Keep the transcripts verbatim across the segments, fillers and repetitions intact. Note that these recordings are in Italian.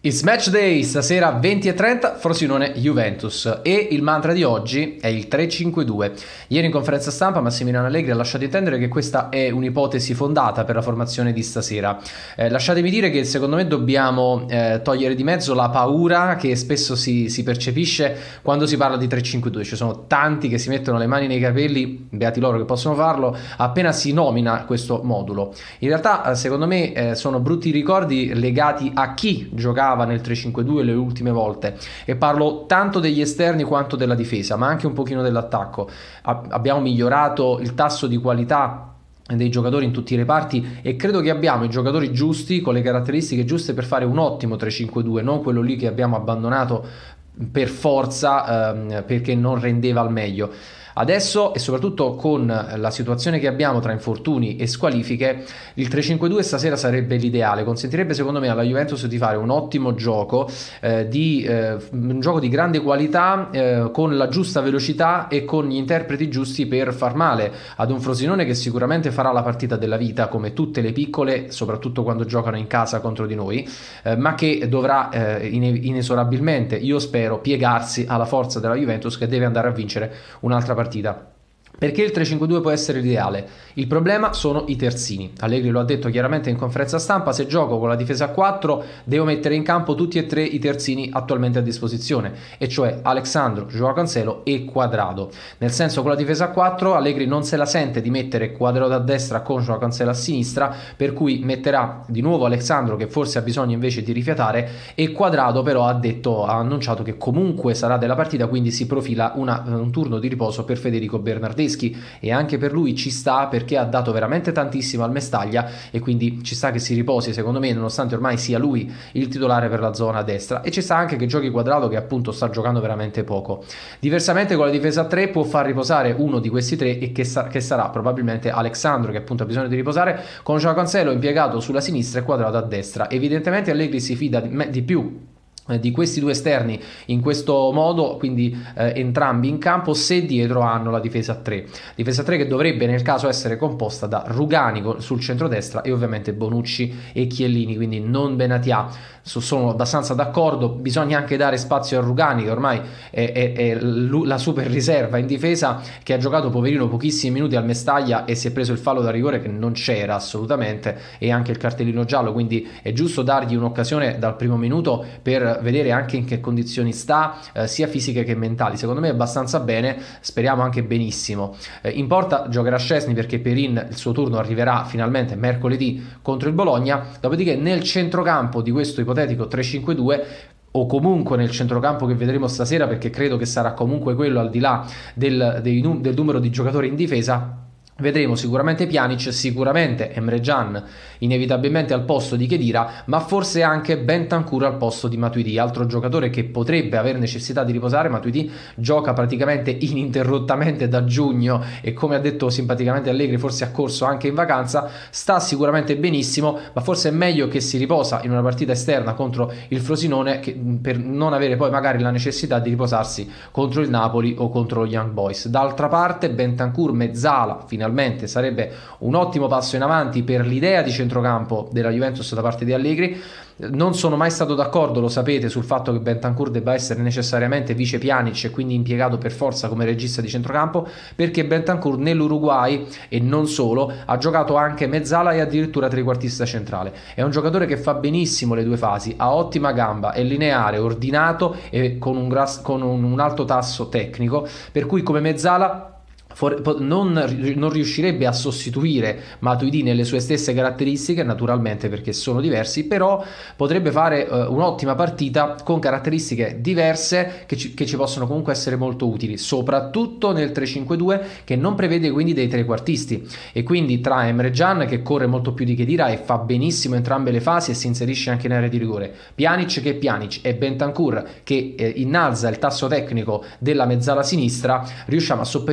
It's match day, stasera venti e trenta, Frosinone Juventus, e il mantra di oggi è il tre cinque due. Ieri in conferenza stampa Massimiliano Allegri ha lasciato intendere che questa è un'ipotesi fondata per la formazione di stasera. Eh, lasciatemi dire che secondo me dobbiamo eh, togliere di mezzo la paura che spesso si, si percepisce quando si parla di tre cinque due. Ci sono tanti che si mettono le mani nei capelli, beati loro che possono farlo, appena si nomina questo modulo. In realtà secondo me eh, sono brutti ricordi legati a chi giocava nel tre cinque due le ultime volte, e parlo tanto degli esterni quanto della difesa, ma anche un pochino dell'attacco. Ab- abbiamo migliorato il tasso di qualità dei giocatori in tutti i reparti e credo che abbiamo i giocatori giusti con le caratteristiche giuste per fare un ottimo tre cinque due, non quello lì che abbiamo abbandonato per forza ehm, perché non rendeva al meglio. Adesso, e soprattutto con la situazione che abbiamo tra infortuni e squalifiche, il tre cinque due stasera sarebbe l'ideale, consentirebbe secondo me alla Juventus di fare un ottimo gioco, eh, di, eh, un gioco di grande qualità, eh, con la giusta velocità e con gli interpreti giusti per far male ad un Frosinone che sicuramente farà la partita della vita come tutte le piccole, soprattutto quando giocano in casa contro di noi, eh, ma che dovrà eh, inesorabilmente, io spero, piegarsi alla forza della Juventus, che deve andare a vincere un'altra partita. partita. Perché il tre cinque due può essere l'ideale? Il problema sono i terzini. Allegri lo ha detto chiaramente in conferenza stampa: se gioco con la difesa a quattro devo mettere in campo tutti e tre i terzini attualmente a disposizione, e cioè Alexandro, Joao Cancelo e Cuadrado. Nel senso, con la difesa a quattro Allegri non se la sente di mettere Cuadrado a destra con Joao Cancelo a sinistra, per cui metterà di nuovo Alexandro, che forse ha bisogno invece di rifiatare, e Cuadrado però ha detto, ha annunciato che comunque sarà della partita, quindi si profila una, un turno di riposo per Federico Bernardeschi, e anche per lui ci sta, perché ha dato veramente tantissimo al Mestaglia e quindi ci sta che si riposi, secondo me, nonostante ormai sia lui il titolare per la zona destra, e ci sta anche che giochi Cuadrado, che appunto sta giocando veramente poco. Diversamente con la difesa a tre può far riposare uno di questi tre, e che, sa- che sarà probabilmente Alexandro, che appunto ha bisogno di riposare, con Joao Cancelo impiegato sulla sinistra e Cuadrado a destra. Evidentemente Allegri si fida di, di più di questi due esterni in questo modo, quindi eh, entrambi in campo, se dietro hanno la difesa a tre. Difesa a tre che dovrebbe nel caso essere composta da Rugani sul centrodestra e ovviamente Bonucci e Chiellini, quindi non Benatia. Sono abbastanza d'accordo. Bisogna anche dare spazio a Rugani, che ormai è, è, è la super riserva in difesa, che ha giocato poverino pochissimi minuti al Mestaglia e si è preso il fallo da rigore che non c'era assolutamente, e anche il cartellino giallo, quindi è giusto dargli un'occasione dal primo minuto per vedere anche in che condizioni sta, eh, sia fisiche che mentali. Secondo me è abbastanza bene, speriamo anche benissimo. Eh, in porta giocherà Szczesny, perché Perin il suo turno arriverà finalmente mercoledì contro il Bologna. Dopodiché nel centrocampo di questo ipotetico tre cinque due, o comunque nel centrocampo che vedremo stasera, perché credo che sarà comunque quello, al di là del, dei, del numero di giocatori in difesa, vedremo sicuramente Pjanic, sicuramente Emre Can inevitabilmente al posto di Khedira, ma forse anche Bentancur al posto di Matuidi, altro giocatore che potrebbe avere necessità di riposare. Matuidi gioca praticamente ininterrottamente da giugno e, come ha detto simpaticamente Allegri, forse ha corso anche in vacanza. Sta sicuramente benissimo, ma forse è meglio che si riposa in una partita esterna contro il Frosinone, che, per non avere poi magari la necessità di riposarsi contro il Napoli o contro lo Young Boys. D'altra parte Bentancur mezzala finalmente sarebbe un ottimo passo in avanti per l'idea di centrocampo della Juventus da parte di Allegri. Non sono mai stato d'accordo, lo sapete, sul fatto che Bentancur debba essere necessariamente vice Pjanic e quindi impiegato per forza come regista di centrocampo, perché Bentancur nell'Uruguay, e non solo, ha giocato anche mezzala e addirittura trequartista centrale. È un giocatore che fa benissimo le due fasi, ha ottima gamba, è lineare, ordinato e con un, gras- con un, un alto tasso tecnico, per cui come mezzala For, non, non riuscirebbe a sostituire Matuidi nelle sue stesse caratteristiche, naturalmente, perché sono diversi, però potrebbe fare uh, un'ottima partita con caratteristiche diverse che ci, che ci possono comunque essere molto utili, soprattutto nel tre cinque due, che non prevede quindi dei trequartisti, e quindi tra Emre Can, che corre molto più di Khedira e fa benissimo entrambe le fasi e si inserisce anche in area di rigore, Pjanic che è Pjanic e Bentancur che eh, innalza il tasso tecnico della mezzala sinistra, riusciamo a sopperire alla mancanza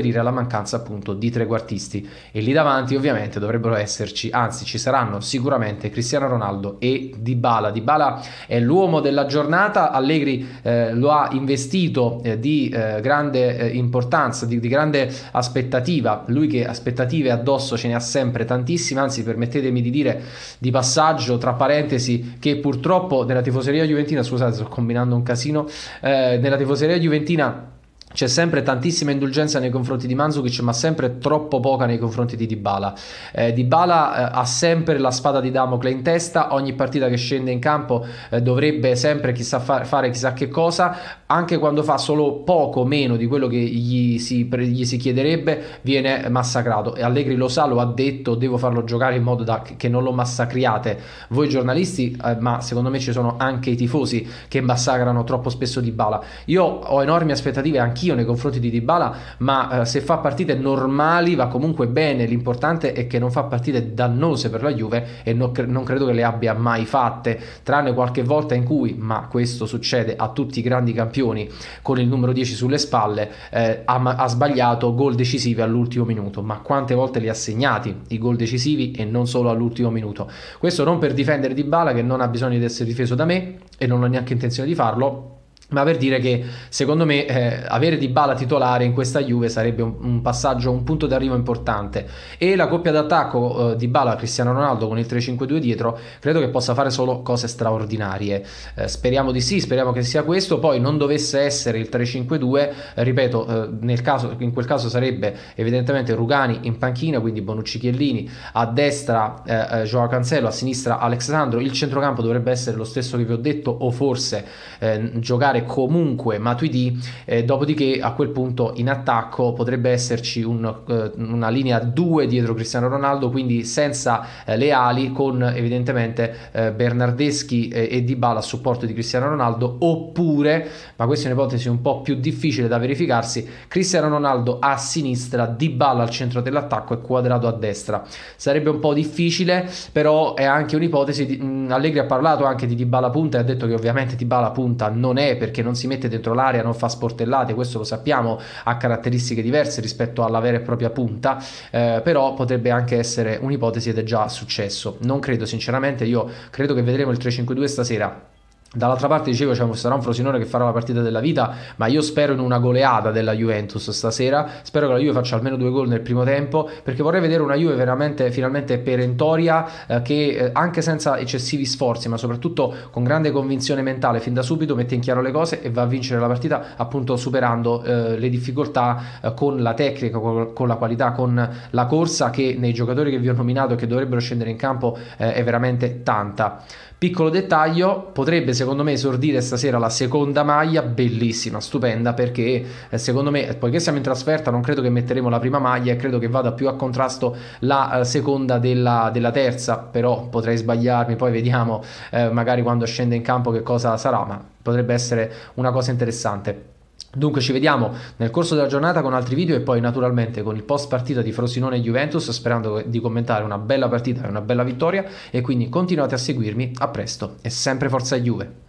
mancanza appunto di trequartisti, e lì davanti ovviamente dovrebbero esserci, anzi ci saranno sicuramente Cristiano Ronaldo e Dybala. Dybala è l'uomo della giornata, Allegri eh, lo ha investito eh, di eh, grande eh, importanza, di, di grande aspettativa, lui che aspettative addosso ce ne ha sempre tantissime, anzi permettetemi di dire di passaggio tra parentesi che purtroppo nella tifoseria juventina, scusate sto combinando un casino, eh, nella tifoseria juventina c'è sempre tantissima indulgenza nei confronti di Mandzukic, ma sempre troppo poca nei confronti di Dybala. Eh, Dybala eh, ha sempre la spada di Damocle in testa, ogni partita che scende in campo eh, dovrebbe sempre chissà fa- fare chissà che cosa, anche quando fa solo poco meno di quello che gli si, pre- gli si chiederebbe viene massacrato, e Allegri lo sa, lo ha detto: devo farlo giocare in modo da che non lo massacriate voi giornalisti, eh, ma secondo me ci sono anche i tifosi che massacrano troppo spesso Dybala. Io ho enormi aspettative anche io nei confronti di Dybala, ma eh, se fa partite normali va comunque bene, l'importante è che non fa partite dannose per la Juve, e no, non credo che le abbia mai fatte, tranne qualche volta in cui, ma questo succede a tutti i grandi campioni con il numero dieci sulle spalle, eh, ha, ha sbagliato gol decisivi all'ultimo minuto, ma quante volte li ha segnati i gol decisivi e non solo all'ultimo minuto. Questo non per difendere Dybala, che non ha bisogno di essere difeso da me e non ho neanche intenzione di farlo, ma per dire che secondo me eh, avere Dybala titolare in questa Juve sarebbe un, un passaggio, un punto d'arrivo importante, e la coppia d'attacco eh, Dybala Cristiano Ronaldo con il tre cinque due dietro credo che possa fare solo cose straordinarie. Eh, speriamo di sì, speriamo che sia questo. Poi non dovesse essere il tre cinque due, eh, ripeto, eh, nel caso, in quel caso sarebbe evidentemente Rugani in panchina, quindi Bonucci, Chiellini, a destra eh, eh, Joao Cancelo, a sinistra Alex Sandro, il centrocampo dovrebbe essere lo stesso che vi ho detto, o forse eh, giocare comunque Matuidi, eh, dopodiché a quel punto in attacco potrebbe esserci un, eh, una linea due dietro Cristiano Ronaldo, quindi senza eh, le ali, con evidentemente eh, Bernardeschi eh, e Dybala a supporto di Cristiano Ronaldo, oppure, ma questa è un'ipotesi un po' più difficile da verificarsi, Cristiano Ronaldo a sinistra, Dybala al centro dell'attacco e Quadrado a destra. Sarebbe un po' difficile, però è anche un'ipotesi di, mh, Allegri ha parlato anche di Dybala punta e ha detto che ovviamente Dybala punta non è, perché non si mette dentro l'area, non fa sportellate, questo lo sappiamo, ha caratteristiche diverse rispetto alla vera e propria punta, eh, però potrebbe anche essere un'ipotesi ed è già successo. Non credo sinceramente, io credo che vedremo il tre cinque due stasera. Dall'altra parte dicevo cioè, sarà un Frosinone che farà la partita della vita, ma io spero in una goleada della Juventus stasera, spero che la Juve faccia almeno due gol nel primo tempo, perché vorrei vedere una Juve veramente finalmente perentoria, eh, che eh, anche senza eccessivi sforzi, ma soprattutto con grande convinzione mentale fin da subito mette in chiaro le cose e va a vincere la partita, appunto superando eh, le difficoltà eh, con la tecnica, con, con la qualità, con la corsa, che nei giocatori che vi ho nominato e che dovrebbero scendere in campo eh, è veramente tanta. Piccolo dettaglio, potrebbe secondo me esordire stasera la seconda maglia, bellissima, stupenda, perché eh, secondo me, poiché siamo in trasferta, non credo che metteremo la prima maglia e credo che vada più a contrasto la eh, seconda della, della terza, però potrei sbagliarmi, poi vediamo eh, magari quando scende in campo che cosa sarà, ma potrebbe essere una cosa interessante. Dunque ci vediamo nel corso della giornata con altri video e poi naturalmente con il post partita di Frosinone e Juventus, sperando di commentare una bella partita e una bella vittoria, e quindi continuate a seguirmi. A presto e sempre forza Juve.